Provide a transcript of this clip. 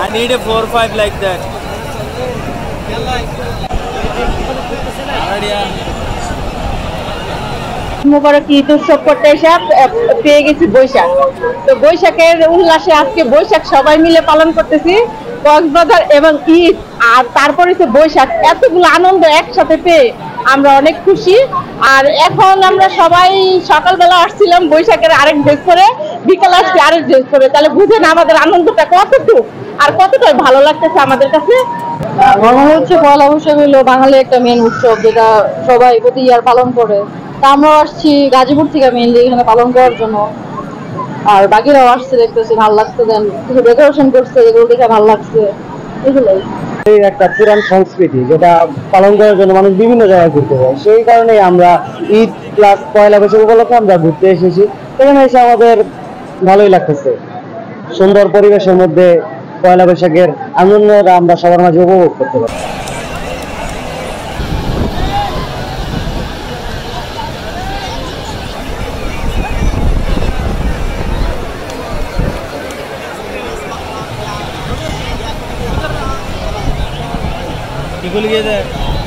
need a 4-5 like that. মোবারক ঈদ উৎসব করতে এসে পেয়ে গেছি বৈশাখ। তো বৈশাখের উল্লাসে আজকে বৈশাখ সবাই মিলে পালন করতেছি কক্সবাজার এবং ঈদ আর তারপরে তো বৈশাখ, এতগুলো আনন্দ একসাথে পেয়ে আমরা অনেক খুশি। আর এখন আমরা সবাই সকালবেলা আসছিলাম বৈশাখের আরেক ড্রেস করে, বিকাল আসছি আরেক ড্রেস করে, তাহলে বুঝেন আমাদের আনন্দটা কতটুকু আর কতটাই ভালো লাগতেছে আমাদের কাছে। মনে হচ্ছে পয়লা বৈশাখ হলো বাঙালি একটা মেন উৎসব, যেটা সবাই প্রতি ইয়ার পালন করে। তা আমরাও আসছি গাজীপুর থেকে মেইনলি এখানে পালন করার জন্য, আর বাকিরাও আসছে, দেখতেছি ভালো লাগছে, দেন কিছু ডেকোরেশন করছে, এগুলো দেখে ভালো লাগছে, এগুলোই। এই একটা পুরান সংস্কৃতি যেটা পালন করার জন্য মানুষ বিভিন্ন জায়গায় ঘুরতে যায়, সেই কারণে আমরা ঈদ প্লাস পয়লা বৈশাখ উপলক্ষে আমরা ঘুরতে এসেছি। এখানে এসে আমাদের ভালোই লাগতেছে, সুন্দর পরিবেশের মধ্যে পয়লা বৈশাখের আনন্দটা আমরা সবার মাঝে উপভোগ করতে পারি। কি বলি গিয়ে